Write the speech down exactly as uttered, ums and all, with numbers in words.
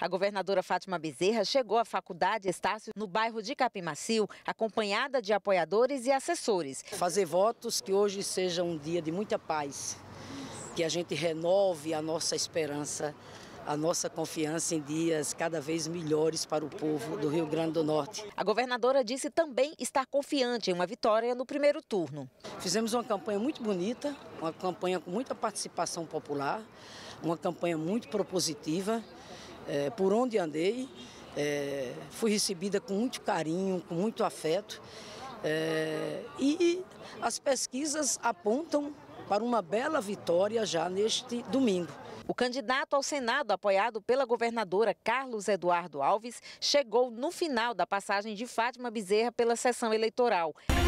A governadora Fátima Bezerra chegou à Faculdade Estácio, no bairro de Capim Macio, acompanhada de apoiadores e assessores. Fazer votos que hoje seja um dia de muita paz, que a gente renove a nossa esperança, a nossa confiança em dias cada vez melhores para o povo do Rio Grande do Norte. A governadora disse também estar confiante em uma vitória no primeiro turno. Fizemos uma campanha muito bonita, uma campanha com muita participação popular, uma campanha muito propositiva. É, por onde andei, é, fui recebida com muito carinho, com muito afeto. É, e as pesquisas apontam para uma bela vitória já neste domingo. O candidato ao Senado, apoiado pela governadora Carlos Eduardo Alves, chegou no final da passagem de Fátima Bezerra pela sessão eleitoral.